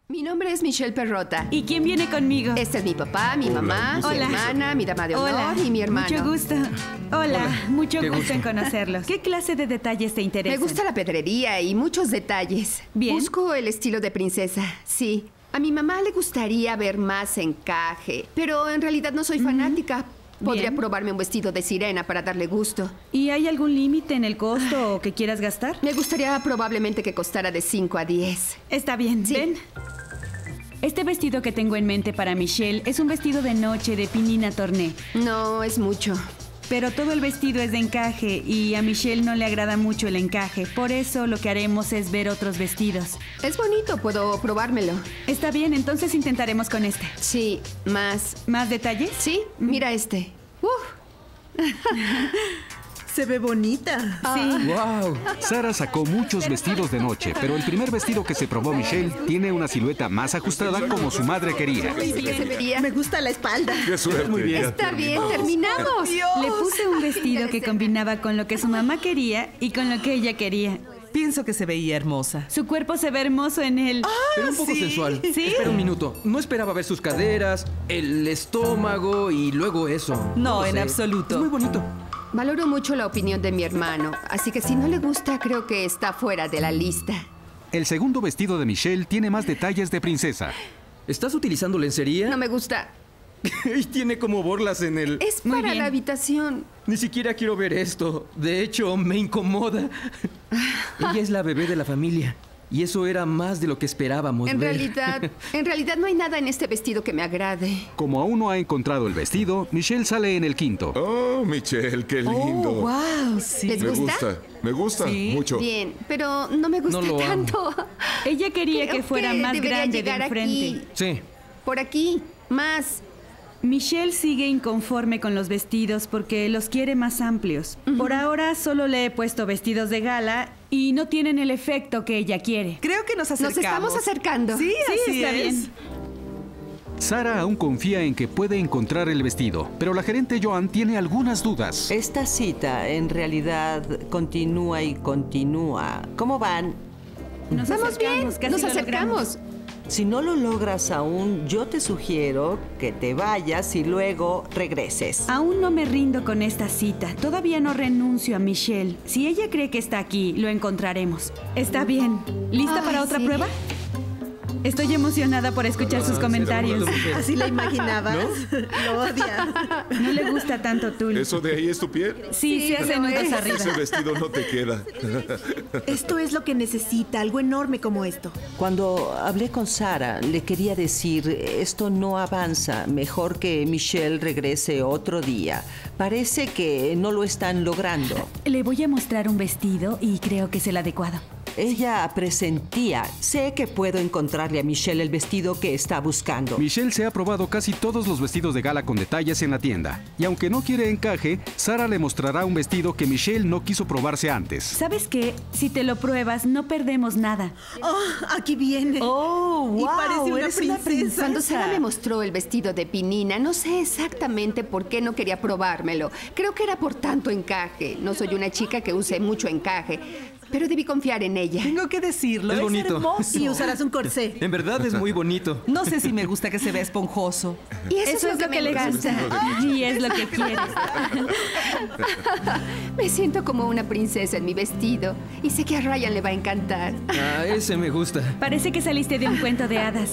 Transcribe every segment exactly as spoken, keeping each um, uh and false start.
Mi nombre es Michelle Perrota. ¿Y quién viene conmigo? Este es mi papá, mi Hola, mamá, gusto. mi hermana, mi dama de honor Hola. y mi hermano. Mucho gusto. Hola, Hola. mucho Qué gusto, gusto. en conocerlos. ¿Qué clase de detalles te Me interesan? gusta la pedrería y muchos detalles. Bien. Busco el estilo de princesa, sí. A mi mamá le gustaría ver más encaje, pero en realidad no soy fanática. Podría Bien. probarme un vestido de sirena para darle gusto. ¿Y hay algún límite en el costo o que quieras gastar? Me gustaría probablemente que costara de cinco a diez. Está bien, Sí. ven. Este vestido que tengo en mente para Michelle es un vestido de noche de Pinina Torné. No, es mucho. Pero todo el vestido es de encaje y a Michelle no le agrada mucho el encaje. Por eso lo que haremos es ver otros vestidos. Es bonito, puedo probármelo. Está bien, entonces intentaremos con este. Sí, más. ¿Más detalles? Sí, mira este. Uf. Se ve bonita. Sí. ¡Wow! Sara sacó muchos vestidos de noche, pero el primer vestido que se probó Michelle tiene una silueta más ajustada como su madre quería. Sí que se vería. Me gusta la espalda. ¡Qué suerte! Muy bien. Está bien, terminamos. Le puse un vestido que combinaba con lo que su mamá quería y con lo que ella quería. Pienso que se veía hermosa. Su cuerpo se ve hermoso en él. Pero un poco sí. sensual. ¿Sí? Espera un minuto. No esperaba ver sus caderas, el estómago y luego eso. No, lo en sé. absoluto. Es muy bonito. Valoro mucho la opinión de mi hermano, así que si no le gusta, creo que está fuera de la lista. El segundo vestido de Michelle tiene más detalles de princesa. ¿Estás utilizando lencería? No me gusta. Y tiene como borlas en el... Es Muy para bien. la habitación. Ni siquiera quiero ver esto. De hecho, me incomoda. Ella es la bebé de la familia. Y eso era más de lo que esperábamos En ver. realidad, en realidad no hay nada en este vestido que me agrade. Como aún no ha encontrado el vestido, Michelle sale en el quinto. Oh, Michelle, qué lindo. Oh, wow, sí. ¿Les Me gusta? gusta, me gusta Sí. mucho. Bien, pero no me gusta No lo amo. tanto. Ella quería Creo que fuera que más debería grande de llegar enfrente. aquí. Sí. Por aquí, más. Michelle sigue inconforme con los vestidos porque los quiere más amplios. Por ahora solo le he puesto vestidos de gala y no tienen el efecto que ella quiere. Creo que nos acercamos. Nos estamos acercando. Sí, Sí, así está es. bien. Sara aún confía en que puede encontrar el vestido, pero la gerente Joan tiene algunas dudas. Esta cita en realidad continúa y continúa. ¿Cómo van? Nos Vamos bien, acercamos, casi nos lo acercamos. logramos. Si no lo logras aún, yo te sugiero que te vayas y luego regreses. Aún no me rindo con esta cita. Todavía no renuncio a Michelle. Si ella cree que está aquí, lo encontraremos. Está bien. ¿Lista Ay, para otra sí. prueba? Estoy emocionada por escuchar sus comentarios. Así la imaginabas. Lo odia. No le gusta tanto Tul. ¿Eso de ahí es tu piel? Sí, Sí, se hace lo nudos es. arriba. Ese vestido no te queda. Esto es lo que necesita, algo enorme como esto. Cuando hablé con Sara, le quería decir, esto no avanza, mejor que Michelle regrese otro día. Parece que no lo están logrando. Le voy a mostrar un vestido y creo que es el adecuado. Ella presentía, sé que puedo encontrarle a Michelle el vestido que está buscando. Michelle se ha probado casi todos los vestidos de gala con detalles en la tienda. Y aunque no quiere encaje, Sara le mostrará un vestido que Michelle no quiso probarse antes. ¿Sabes qué? Si te lo pruebas, no perdemos nada. Oh, aquí viene. Oh, wow. Y parece una eres princesa. una princesa. Cuando Sara me mostró el vestido de Pinina, no sé exactamente por qué no quería probármelo. Creo que era por tanto encaje. No soy una chica que use mucho encaje, pero debí confiar en ella. Tengo que decirlo, Es es, bonito. hermoso. Y usarás un corsé. En verdad es muy bonito. No sé si me gusta que se vea esponjoso. Y eso, Eso es lo que le encanta. gusta. Y es lo que quiere. Me siento como una princesa en mi vestido y sé que a Ryan le va a encantar. Ah, ese me gusta. Parece que saliste de un cuento de hadas.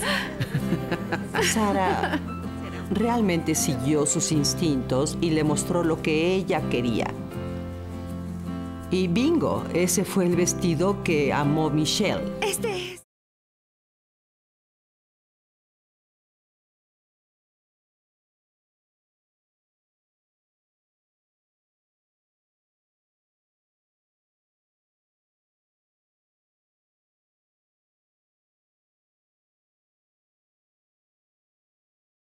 Sara realmente siguió sus instintos y le mostró lo que ella quería. Y bingo, ese fue el vestido que amó Michelle. Este es.